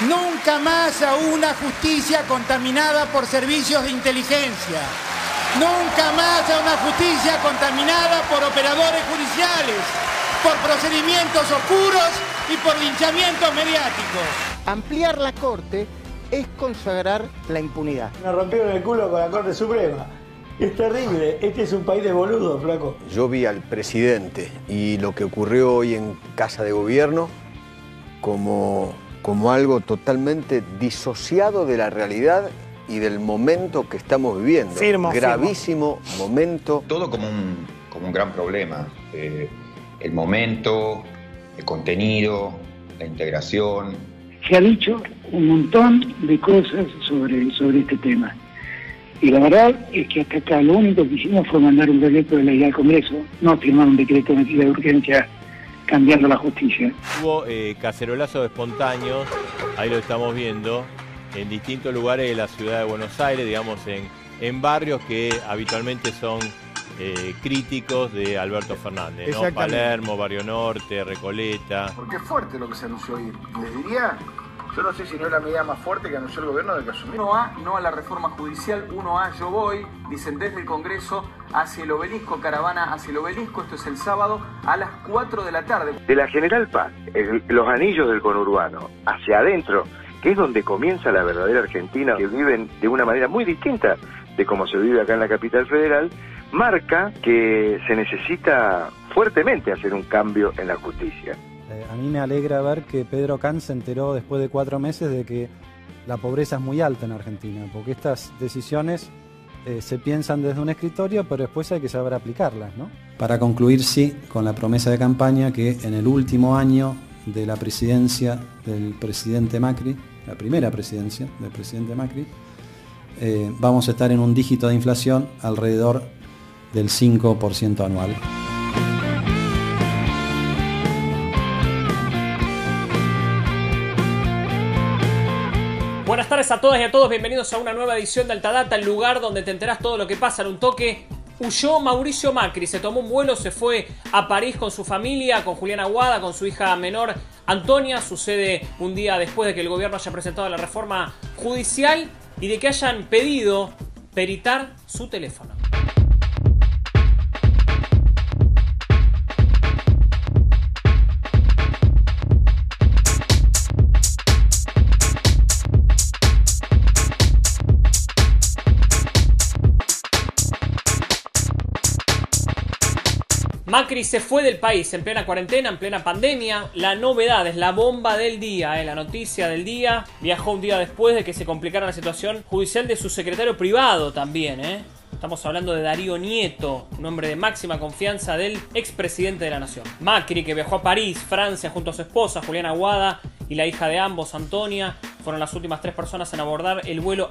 Nunca más a una justicia contaminada por servicios de inteligencia. Nunca más a una justicia contaminada por operadores judiciales, por procedimientos oscuros y por linchamientos mediáticos. Ampliar la Corte es consagrar la impunidad. Nos rompieron el culo con la Corte Suprema. Es terrible. Este es un país de boludos, flaco. Yo vi al presidente y lo que ocurrió hoy en Casa de Gobierno como algo totalmente disociado de la realidad y del momento que estamos viviendo. Gravísimo momento. Todo como un gran problema. El momento, el contenido, la integración. Se ha dicho un montón de cosas sobre este tema. Y la verdad es que hasta acá lo único que hicimos fue mandar un proyecto de ley al Congreso, no firmar un decreto de medida de urgencia cambiando la justicia. Hubo cacerolazos espontáneos, ahí lo estamos viendo, en distintos lugares de la ciudad de Buenos Aires, digamos en barrios que habitualmente son críticos de Alberto Fernández, ¿no? Palermo, Barrio Norte, Recoleta. Porque es fuerte lo que se anunció hoy. Les diría, yo no sé si no es la medida más fuerte que anunció el gobierno de que asumió. 1A, no a la reforma judicial, 1A, yo voy, dicen desde el Congreso, hacia el obelisco, caravana hacia el obelisco, esto es el sábado a las 4 de la tarde. De la General Paz, los anillos del conurbano, hacia adentro, que es donde comienza la verdadera Argentina, que viven de una manera muy distinta de como se vive acá en la capital federal, marca que se necesita fuertemente hacer un cambio en la justicia. A mí me alegra ver que Pedro Khan se enteró después de 4 meses de que la pobreza es muy alta en Argentina, porque estas decisiones se piensan desde un escritorio, pero después hay que saber aplicarlas, ¿no? Para concluir, sí, con la promesa de campaña que en el último año de la presidencia del presidente Macri, la primera presidencia del presidente Macri, vamos a estar en un dígito de inflación alrededor del 5% anual. Buenas tardes a todas y a todos, bienvenidos a una nueva edición de Altadata, el lugar donde te enterás todo lo que pasa en un toque. Huyó Mauricio Macri, se tomó un vuelo, se fue a París con su familia, con Juliana Aguada, con su hija menor Antonia. Sucede un día después de que el gobierno haya presentado la reforma judicial y de que hayan pedido peritar su teléfono. Macri se fue del país en plena cuarentena, en plena pandemia. La novedad es la bomba del día, la noticia del día. Viajó un día después de que se complicara la situación judicial de su secretario privado también, Estamos hablando de Darío Nieto, un hombre de máxima confianza del expresidente de la Nación. Macri, que viajó a París, Francia, junto a su esposa, Juliana Aguada, y la hija de ambos, Antonia, fueron las últimas 3 personas en abordar el vuelo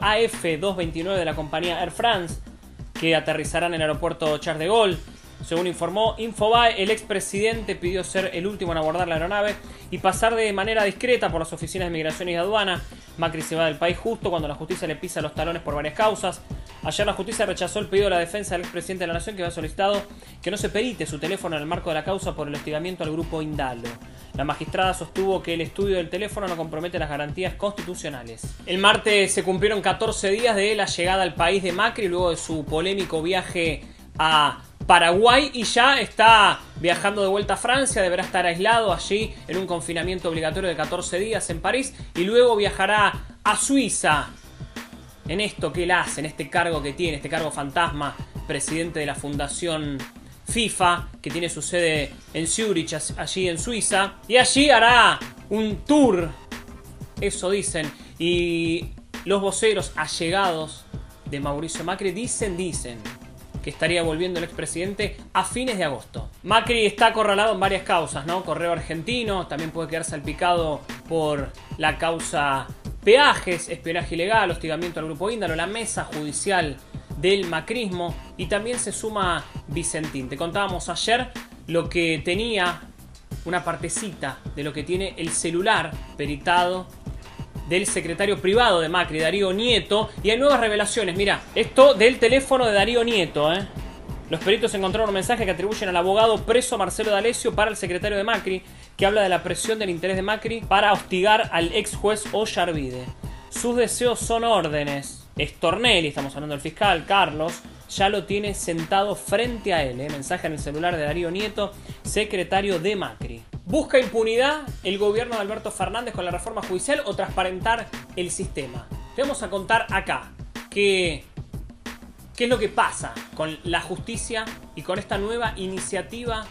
AF229 de la compañía Air France, que aterrizarán en el aeropuerto Charles de Gaulle. Según informó Infobae, el expresidente pidió ser el último en abordar la aeronave y pasar de manera discreta por las oficinas de Migración y Aduana. Macri se va del país justo cuando la justicia le pisa los talones por varias causas. Ayer la justicia rechazó el pedido de la defensa del expresidente de la Nación, que había solicitado que no se perite su teléfono en el marco de la causa por el hostigamiento al grupo Indalo. La magistrada sostuvo que el estudio del teléfono no compromete las garantías constitucionales. El martes se cumplieron 14 días de la llegada al país de Macri luego de su polémico viaje a Paraguay y ya está viajando de vuelta a Francia. Deberá estar aislado allí en un confinamiento obligatorio de 14 días en París y luego viajará a Suiza en esto que él hace, en este cargo que tiene, este cargo fantasma, presidente de la Fundación FIFA, que tiene su sede en Zurich, allí en Suiza, y allí hará un tour, eso dicen, y los voceros allegados de Mauricio Macri dicen que estaría volviendo el expresidente a fines de agosto. Macri está acorralado en varias causas, ¿no? Correo argentino, también puede quedar salpicado por la causa peajes, espionaje ilegal, hostigamiento al grupo Índalo, la mesa judicial del macrismo, y también se suma Vicentín. Te contábamos ayer lo que tenía, una partecita de lo que tiene el celular peritado del secretario privado de Macri, Darío Nieto, y hay nuevas revelaciones. Mira, esto del teléfono de Darío Nieto, Los peritos encontraron un mensaje que atribuyen al abogado preso Marcelo D'Alessio para el secretario de Macri, que habla de la presión del interés de Macri para hostigar al ex juez Ollarvide. Sus deseos son órdenes. Stornelli, estamos hablando del fiscal Carlos, ya lo tiene sentado frente a él. Mensaje en el celular de Darío Nieto, secretario de Macri. ¿Busca impunidad el gobierno de Alberto Fernández con la reforma judicial o transparentar el sistema? Te vamos a contar acá qué es lo que pasa con la justicia y con esta nueva iniciativa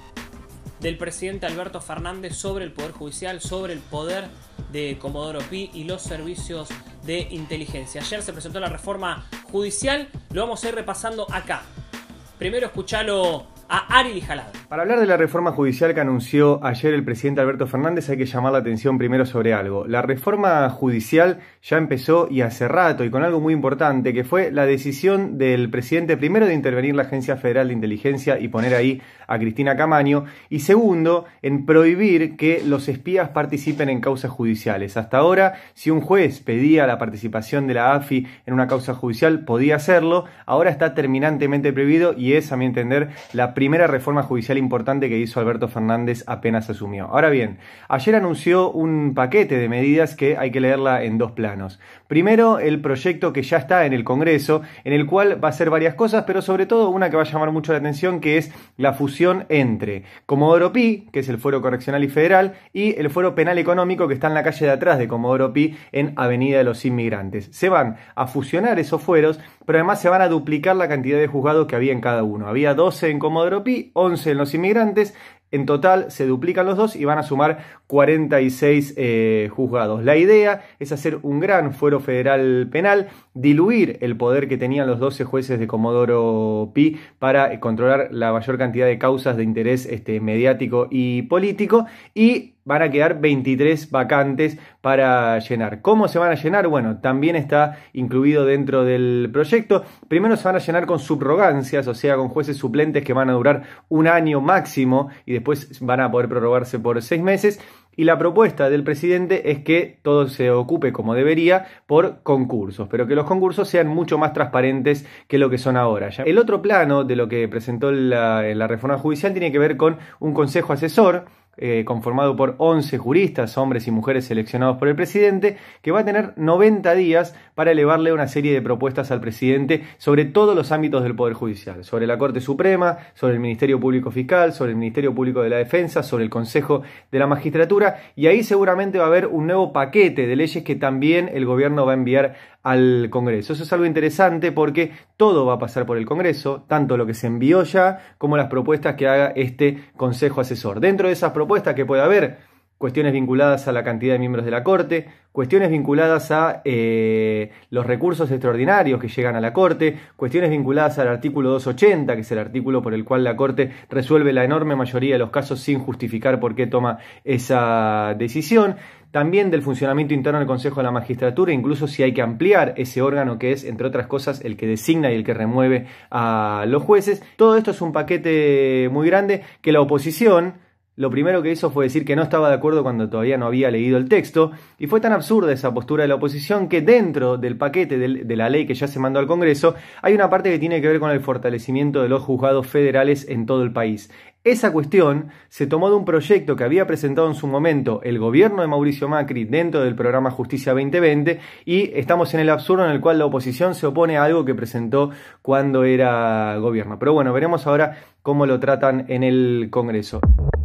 del presidente Alberto Fernández sobre el Poder Judicial, sobre el poder de Comodoro Pi y los servicios de inteligencia. Ayer se presentó la reforma judicial, lo vamos a ir repasando acá. Primero escuchalo a Ari Lijalad. Para hablar de la reforma judicial que anunció ayer el presidente Alberto Fernández hay que llamar la atención primero sobre algo. La reforma judicial ya empezó y hace rato y con algo muy importante que fue la decisión del presidente primero de intervenir la Agencia Federal de Inteligencia y poner ahí a Cristina Camaño y segundo en prohibir que los espías participen en causas judiciales. Hasta ahora si un juez pedía la participación de la AFI en una causa judicial podía hacerlo, ahora está terminantemente prohibido y es a mi entender la primera reforma judicial importante que hizo Alberto Fernández apenas asumió. Ahora bien, ayer anunció un paquete de medidas que hay que leerla en dos planos. Primero, el proyecto que ya está en el Congreso, en el cual va a hacer varias cosas, pero sobre todo una que va a llamar mucho la atención, que es la fusión entre Comodoro Pi, que es el Fuero Correccional y Federal, y el Fuero Penal Económico, que está en la calle de atrás de Comodoro Pi, en Avenida de los Inmigrantes. Se van a fusionar esos fueros, pero además se van a duplicar la cantidad de juzgados que había en cada uno. Había 12 en Comodoro Pi, 11 en los Inmigrantes. En total se duplican los dos y van a sumar 46 juzgados. La idea es hacer un gran fuero federal penal, diluir el poder que tenían los 12 jueces de Comodoro Pi para controlar la mayor cantidad de causas de interés mediático y político, y van a quedar 23 vacantes para llenar. ¿Cómo se van a llenar? Bueno, también está incluido dentro del proyecto. Primero se van a llenar con subrogancias, o sea, con jueces suplentes que van a durar un año máximo y después van a poder prorrogarse por 6 meses. Y la propuesta del presidente es que todo se ocupe como debería por concursos, pero que los concursos sean mucho más transparentes que lo que son ahora. El otro plano de lo que presentó la reforma judicial tiene que ver con un consejo asesor conformado por 11 juristas, hombres y mujeres seleccionados por el presidente, que va a tener 90 días para elevarle una serie de propuestas al presidente sobre todos los ámbitos del Poder Judicial, sobre la Corte Suprema, sobre el Ministerio Público Fiscal, sobre el Ministerio Público de la Defensa, sobre el Consejo de la Magistratura, y ahí seguramente va a haber un nuevo paquete de leyes que también el gobierno va a enviar al Congreso. Eso es algo interesante porque todo va a pasar por el Congreso, tanto lo que se envió ya como las propuestas que haga este Consejo Asesor. Dentro de esas propuestas que puede haber cuestiones vinculadas a la cantidad de miembros de la Corte, cuestiones vinculadas a los recursos extraordinarios que llegan a la Corte, cuestiones vinculadas al artículo 280, que es el artículo por el cual la Corte resuelve la enorme mayoría de los casos sin justificar por qué toma esa decisión. También del funcionamiento interno del Consejo de la Magistratura, incluso si hay que ampliar ese órgano que es, entre otras cosas, el que designa y el que remueve a los jueces. Todo esto es un paquete muy grande que la oposición lo primero que hizo fue decir que no estaba de acuerdo cuando todavía no había leído el texto, y fue tan absurda esa postura de la oposición que dentro del paquete de la ley que ya se mandó al Congreso hay una parte que tiene que ver con el fortalecimiento de los juzgados federales en todo el país. Esa cuestión se tomó de un proyecto que había presentado en su momento el gobierno de Mauricio Macri dentro del programa Justicia 2020, y estamos en el absurdo en el cual la oposición se opone a algo que presentó cuando era gobierno. Pero bueno, veremos ahora cómo lo tratan en el Congreso.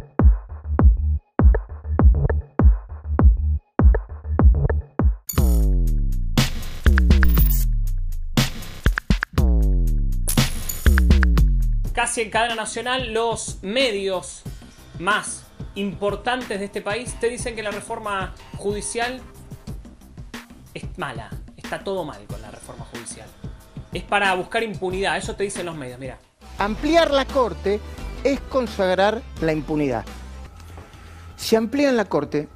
Casi en cadena nacional, los medios más importantes de este país te dicen que la reforma judicial es mala. Está todo mal con la reforma judicial. Es para buscar impunidad, eso te dicen los medios, mira. Ampliar la Corte es consagrar la impunidad. Si amplían la Corte,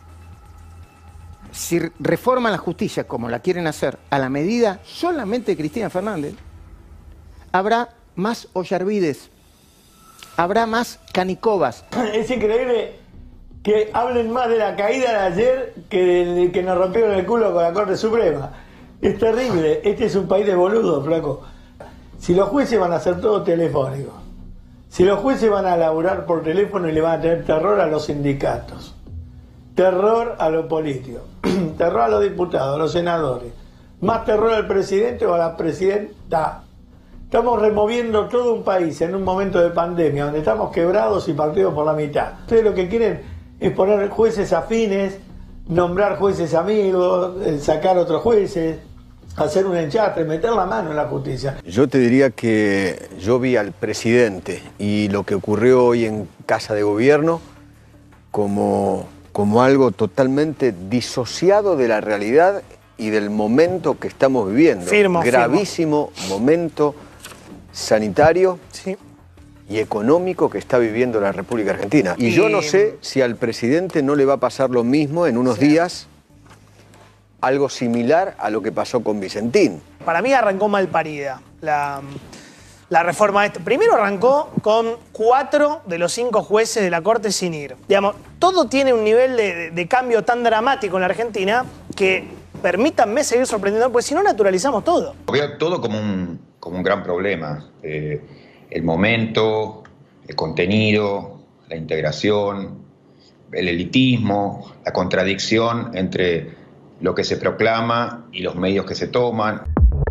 si reforman la justicia como la quieren hacer a la medida solamente de Cristina Fernández, habrá más Ollarvides, habrá más Canicovas. Es increíble que hablen más de la caída de ayer que que nos rompieron el culo con la Corte Suprema. Es terrible, este es un país de boludos, flaco. Si los jueces van a hacer todo telefónico, si los jueces van a laburar por teléfono y le van a tener terror a los sindicatos, terror a los políticos, terror a los diputados, a los senadores, más terror al presidente o a la presidenta. Estamos removiendo todo un país en un momento de pandemia donde estamos quebrados y partidos por la mitad. Ustedes lo que quieren es poner jueces afines, nombrar jueces amigos, sacar otros jueces, hacer un enchastre, meter la mano en la justicia. Yo te diría que yo vi al presidente y lo que ocurrió hoy en Casa de Gobierno como algo totalmente disociado de la realidad y del momento que estamos viviendo. Gravísimo momento sanitario y económico que está viviendo la República Argentina. Y yo no sé si al presidente no le va a pasar lo mismo en unos días, algo similar a lo que pasó con Vicentín. Para mí arrancó mal parida la reforma. Primero arrancó con 4 de los 5 jueces de la Corte sin ir. Digamos, todo tiene un nivel de cambio tan dramático en la Argentina que permítanme seguir sorprendiendo, porque si no naturalizamos todo. Veo todo como un gran problema. El momento, el contenido, la integración, el elitismo, la contradicción entre lo que se proclama y los medios que se toman.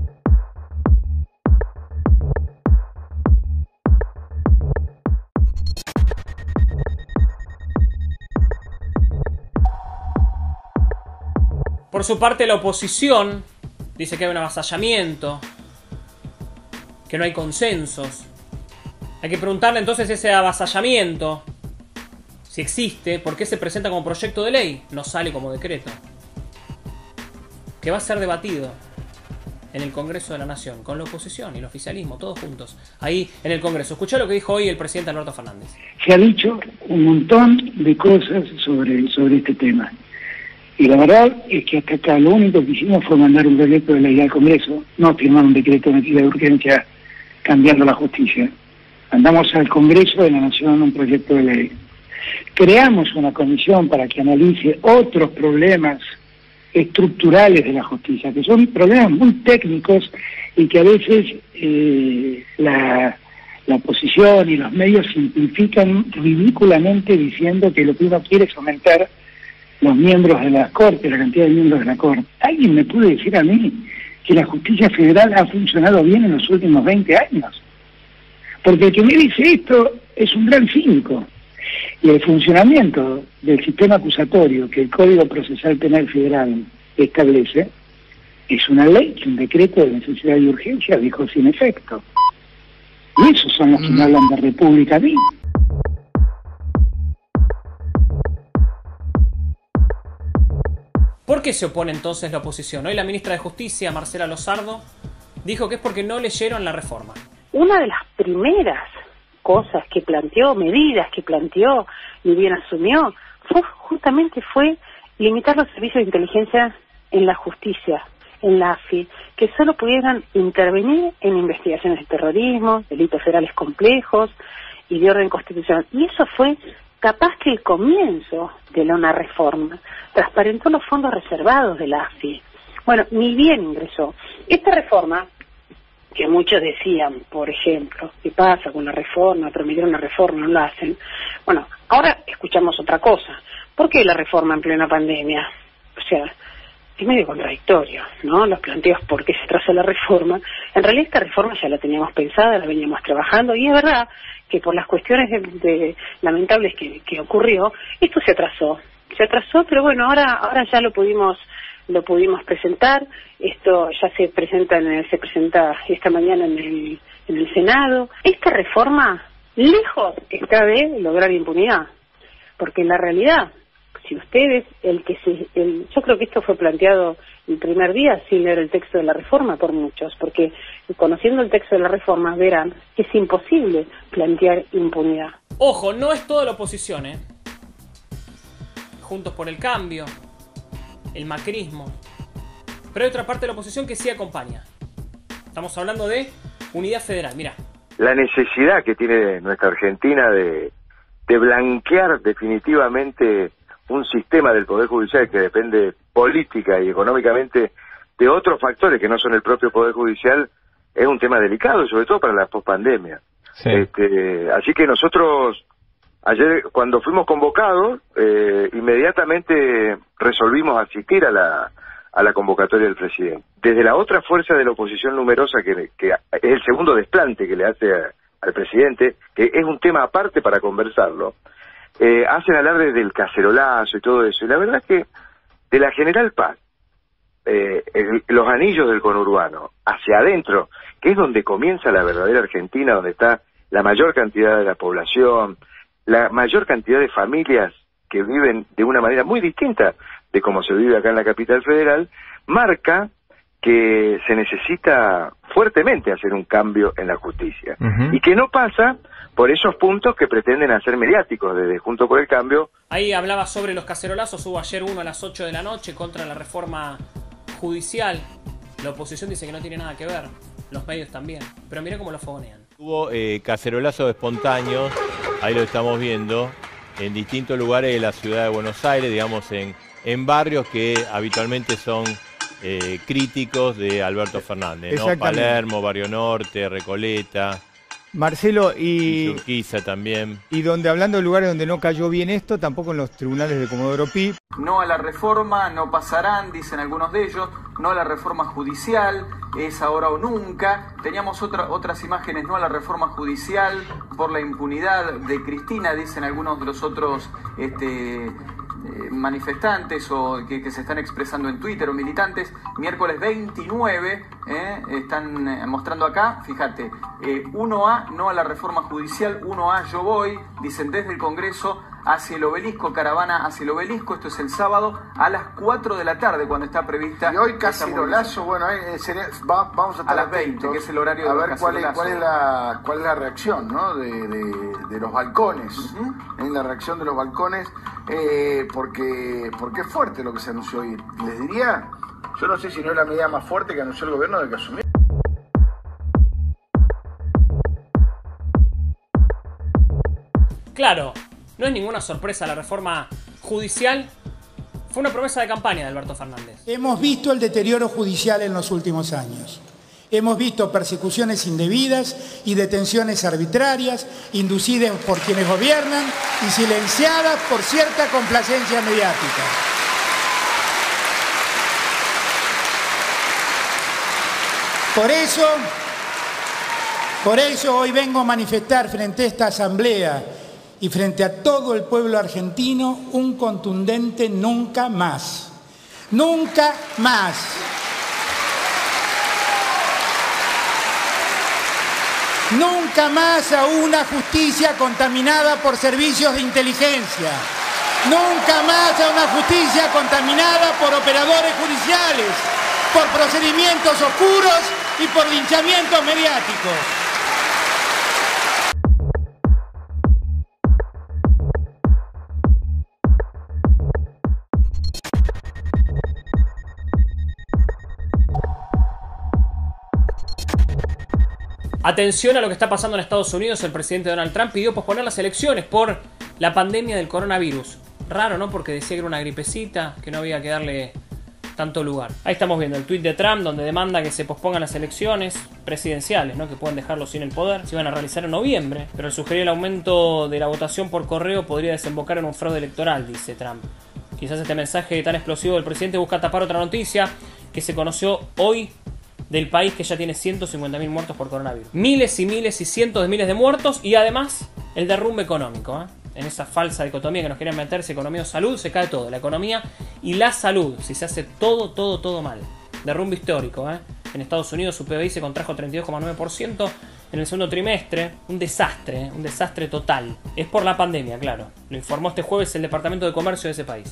Por su parte, la oposición dice que hay un avasallamiento, que no hay consensos. Hay que preguntarle entonces ese avasallamiento, si existe, por qué se presenta como proyecto de ley, no sale como decreto, que va a ser debatido en el Congreso de la Nación, con la oposición y el oficialismo, todos juntos, ahí en el Congreso. Escuchá lo que dijo hoy el presidente Alberto Fernández. Se ha dicho un montón de cosas sobre este tema. Y la verdad es que hasta acá lo único que hicimos fue mandar un proyecto de ley al Congreso, no firmar un decreto de medida de urgencia cambiando la justicia. Mandamos al Congreso de la Nación un proyecto de ley. Creamos una comisión para que analice otros problemas estructurales de la justicia, que son problemas muy técnicos y que a veces la oposición y los medios simplifican ridículamente diciendo que lo que uno quiere es aumentar los miembros de la Corte, la cantidad de miembros de la Corte. ¿Alguien me puede decir a mí que la justicia federal ha funcionado bien en los últimos 20 años? Porque el que me dice esto es un gran cínico. Y el funcionamiento del sistema acusatorio que el Código Procesal Penal Federal establece es una ley que un decreto de necesidad y urgencia dejó sin efecto. Y esos son los que me hablan de república a mí. ¿Por qué se opone entonces la oposición? Hoy la ministra de Justicia, Marcela Lozardo, dijo que es porque no leyeron la reforma. Una de las primeras cosas que planteó, medidas que planteó y bien asumió, fue limitar los servicios de inteligencia en la justicia, en la AFI, que solo pudieran intervenir en investigaciones de terrorismo, delitos federales complejos y de orden constitucional. Y eso fue capaz que el comienzo de una reforma. Transparentó los fondos reservados de la AFI. Bueno, ni bien ingresó. Esta reforma, que muchos decían, por ejemplo, ¿qué pasa con la reforma? Prometieron una reforma, no la hacen. Bueno, ahora escuchamos otra cosa. ¿Por qué la reforma en plena pandemia? O sea, es medio contradictorio, ¿no? Los planteos por qué se atrasó la reforma. En realidad esta reforma ya la teníamos pensada, la veníamos trabajando, y es verdad que por las cuestiones lamentables que ocurrió, esto se atrasó, pero bueno, ahora ya lo pudimos presentar. Esto ya se presenta esta mañana en el Senado. Esta reforma lejos está de lograr impunidad, porque en la realidad, si ustedes, yo creo que esto fue planteado el primer día sin leer el texto de la reforma por muchos, porque conociendo el texto de la reforma verán que es imposible plantear impunidad. Ojo, no es toda la oposición, ¿eh? Juntos por el Cambio, el macrismo, pero hay otra parte de la oposición que sí acompaña. Estamos hablando de unidad federal, mirá. La necesidad que tiene nuestra Argentina de blanquear definitivamente un sistema del Poder Judicial que depende política y económicamente de otros factores que no son el propio Poder Judicial, es un tema delicado, sobre todo para la pospandemia. Sí. Así que nosotros, ayer cuando fuimos convocados, inmediatamente resolvimos asistir a la convocatoria del presidente. Desde la otra fuerza de la oposición numerosa, que es el segundo desplante que le hace al presidente, que es un tema aparte para conversarlo, hacen hablar desde el cacerolazo y todo eso. Y la verdad es que de la General Paz, los anillos del conurbano, hacia adentro, que es donde comienza la verdadera Argentina, donde está la mayor cantidad de la población, la mayor cantidad de familias que viven de una manera muy distinta de como se vive acá en la capital federal, marca que se necesita fuertemente hacer un cambio en la justicia. Y que no pasa por esos puntos que pretenden hacer mediáticos desde Juntos por el Cambio. Ahí hablaba sobre los cacerolazos, hubo ayer uno a las 8 de la noche contra la reforma judicial. La oposición dice que no tiene nada que ver, los medios también, pero mira cómo lo fogonean. Hubo cacerolazos espontáneos, ahí lo estamos viendo, en distintos lugares de la ciudad de Buenos Aires, digamos en barrios que habitualmente son críticos de Alberto Fernández, ¿no? Palermo, Barrio Norte, Recoleta, Marcelo, y Urquiza también. Y donde, hablando de lugares donde no cayó bien esto, tampoco en los tribunales de Comodoro Pi. No a la reforma, no pasarán, dicen algunos de ellos, no a la reforma judicial, es ahora o nunca. Teníamos otras imágenes, no a la reforma judicial, por la impunidad de Cristina, dicen algunos de los otros manifestantes o que se están expresando en Twitter o militantes. Miércoles 29, están mostrando acá, fíjate, 1A, no a la reforma judicial, 1A, yo voy, dicen desde el Congreso hacia el obelisco, caravana hacia el obelisco, esto es el sábado a las 4 de la tarde cuando está prevista. Y hoy cacerolazo, bueno, vamos a estar a las 20, que es el horario a de ver cuál es la reacción, ¿no? de los balcones, la reacción de los balcones, porque es fuerte lo que se anunció hoy. Les diría, yo no sé si no es la medida más fuerte que anunció el gobierno de que asumió. Claro, no es ninguna sorpresa la reforma judicial. Fue una promesa de campaña de Alberto Fernández. Hemos visto el deterioro judicial en los últimos años. Hemos visto persecuciones indebidas y detenciones arbitrarias, inducidas por quienes gobiernan y silenciadas por cierta complacencia mediática. Por eso hoy vengo a manifestar frente a esta asamblea y frente a todo el pueblo argentino un contundente nunca más. ¡Nunca más! Nunca más a una justicia contaminada por servicios de inteligencia. Nunca más a una justicia contaminada por operadores judiciales, por procedimientos oscuros y por linchamientos mediáticos. Atención a lo que está pasando en Estados Unidos. El presidente Donald Trump pidió posponer las elecciones por la pandemia del coronavirus. Raro, ¿no? Porque decía que era una gripecita, que no había que darle tanto lugar. Ahí estamos viendo el tuit de Trump, donde demanda que se pospongan las elecciones presidenciales, ¿no? Que pueden dejarlo sin el poder. Se iban a realizar en noviembre, pero al sugerir el aumento de la votación por correo podría desembocar en un fraude electoral, dice Trump. Quizás este mensaje tan explosivo del presidente busca tapar otra noticia que se conoció hoy del país, que ya tiene 150.000 muertos por coronavirus. Miles y miles y cientos de miles de muertos, y además el derrumbe económico, en esa falsa dicotomía que nos quieren meterse, economía o salud, se cae todo, la economía y la salud, si se hace todo mal. Derrumbe histórico, En Estados Unidos su PBI se contrajo 32,9% en el segundo trimestre, un desastre total. Es por la pandemia, claro. Lo informó este jueves el Departamento de Comercio de ese país.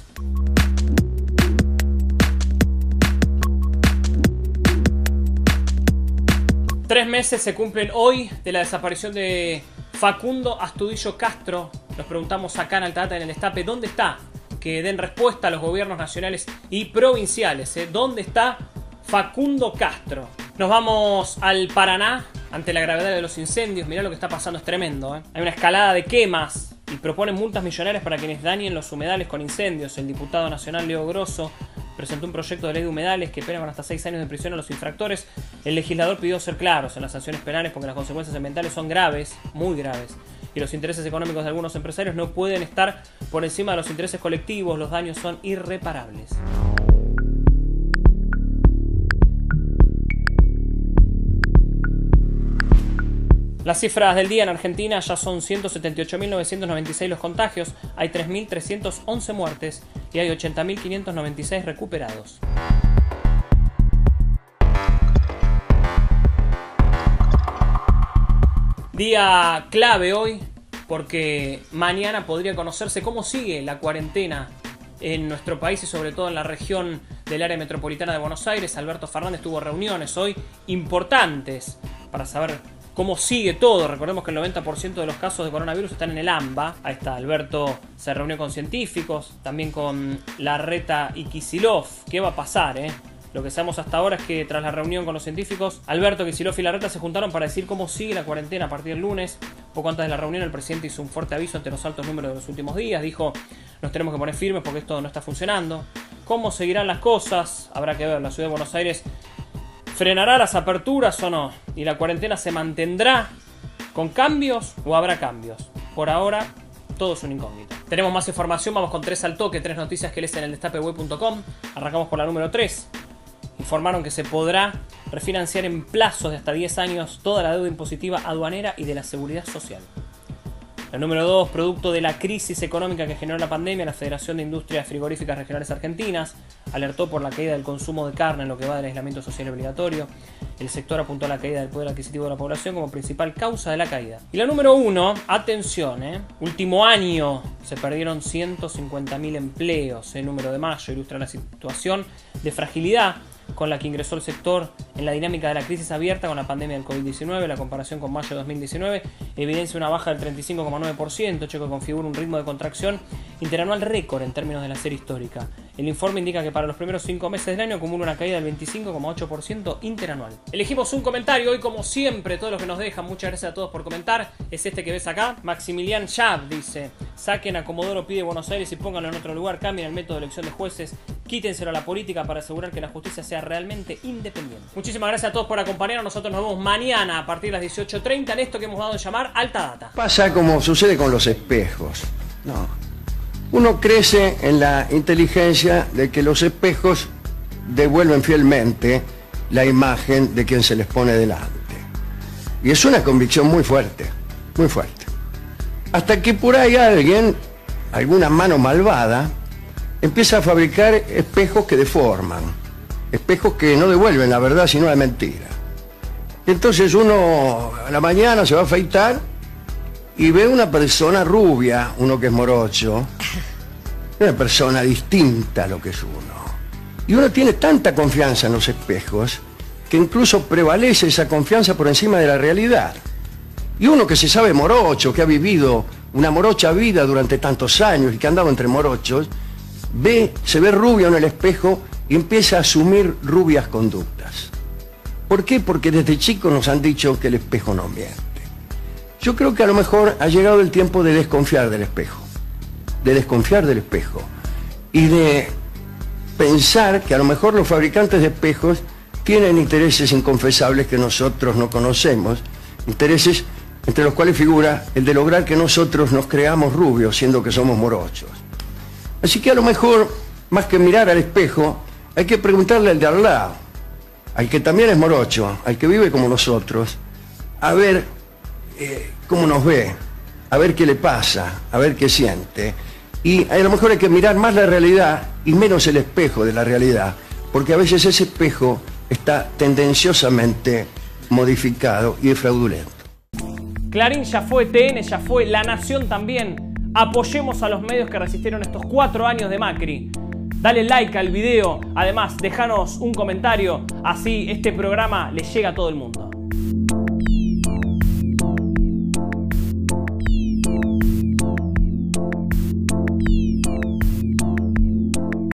Tres meses se cumplen hoy de la desaparición de Facundo Astudillo Castro. Nos preguntamos acá en Alta en el Destape, ¿dónde está? Que den respuesta a los gobiernos nacionales y provinciales. ¿Dónde está Facundo Castro? Nos vamos al Paraná ante la gravedad de los incendios. Mirá lo que está pasando, es tremendo. Hay una escalada de quemas y proponen multas millonarias para quienes dañen los humedales con incendios. El diputado nacional Leo Grosso presentó un proyecto de ley de humedales que pena con hasta 6 años de prisión a los infractores. El legislador pidió ser claros en las sanciones penales porque las consecuencias ambientales son graves, muy graves, y los intereses económicos de algunos empresarios no pueden estar por encima de los intereses colectivos. Los daños son irreparables. Las cifras del día en Argentina ya son 178.996 los contagios, hay 3.311 muertes y hay 80.596 recuperados. Día clave hoy porque mañana podría conocerse cómo sigue la cuarentena en nuestro país y sobre todo en la región del área metropolitana de Buenos Aires. Alberto Fernández tuvo reuniones hoy importantes para saber cómo sigue todo. Recordemos que el 90% de los casos de coronavirus están en el AMBA. Ahí está, Alberto se reunió con científicos, también con Larreta y Kicillof. ¿Qué va a pasar, Lo que sabemos hasta ahora es que tras la reunión con los científicos, Alberto, Kicillof y Larreta se juntaron para decir cómo sigue la cuarentena a partir del lunes. Poco antes de la reunión, el presidente hizo un fuerte aviso ante los altos números de los últimos días. Dijo, nos tenemos que poner firmes porque esto no está funcionando. ¿Cómo seguirán las cosas? Habrá que ver. La ciudad de Buenos Aires ¿frenará las aperturas o no? ¿Y la cuarentena se mantendrá con cambios o habrá cambios? Por ahora, todo es un incógnito. Tenemos más información, vamos con 3 al toque, 3 noticias que lees en eldestapeweb.com. Arrancamos por la número 3. Informaron que se podrá refinanciar en plazos de hasta 10 años toda la deuda impositiva aduanera y de la seguridad social. La número 2, producto de la crisis económica que generó la pandemia, la Federación de Industrias Frigoríficas Regionales Argentinas alertó por la caída del consumo de carne en lo que va del aislamiento social obligatorio. El sector apuntó a la caída del poder adquisitivo de la población como principal causa de la caída. Y la número 1, atención, último año se perdieron 150.000 empleos. El número de mayo ilustra la situación de fragilidad con la que ingresó el sector en la dinámica de la crisis abierta con la pandemia del COVID-19. La comparación con mayo de 2019 evidencia una baja del 35,9%, hecho que configura un ritmo de contracción interanual récord en términos de la serie histórica. El informe indica que para los primeros 5 meses del año acumula una caída del 25,8% interanual. Elegimos un comentario hoy, como siempre, todos los que nos dejan. Muchas gracias a todos por comentar. Es este que ves acá. Maximilian Schab dice: saquen a Comodoro Pi de Buenos Aires y pónganlo en otro lugar, cambien el método de elección de jueces, quítenselo a la política para asegurar que la justicia sea realmente independiente. Muchísimas gracias a todos por acompañarnos. Nosotros nos vemos mañana a partir de las 18:30 en esto que hemos dado en llamar Alta Data. Pasa como sucede con los espejos. No. Uno crece en la inteligencia de que los espejos devuelven fielmente la imagen de quien se les pone delante. Y es una convicción muy fuerte, muy fuerte. Hasta que por ahí alguien, alguna mano malvada, empieza a fabricar espejos que deforman, espejos que no devuelven la verdad sino la mentira. Entonces uno a la mañana se va a afeitar y ve una persona rubia, uno que es morocho, una persona distinta a lo que es uno. Y uno tiene tanta confianza en los espejos que incluso prevalece esa confianza por encima de la realidad. Y uno que se sabe morocho, que ha vivido una morocha vida durante tantos años y que ha andado entre morochos, se ve rubio en el espejo y empieza a asumir rubias conductas. ¿Por qué? Porque desde chicos nos han dicho que el espejo no miente. Yo creo que a lo mejor ha llegado el tiempo de desconfiar del espejo, y de pensar que a lo mejor los fabricantes de espejos tienen intereses inconfesables que nosotros no conocemos, intereses entre los cuales figura el de lograr que nosotros nos creamos rubios siendo que somos morochos. Así que a lo mejor, más que mirar al espejo, hay que preguntarle al de al lado, al que también es morocho, al que vive como nosotros, a ver cómo nos ve, a ver qué le pasa, a ver qué siente. Y a lo mejor hay que mirar más la realidad y menos el espejo de la realidad, porque a veces ese espejo está tendenciosamente modificado y es fraudulento. Clarín ya fue, TN ya fue, La Nación también. Apoyemos a los medios que resistieron estos 4 años de Macri. Dale like al video, además déjanos un comentario, así este programa le llega a todo el mundo.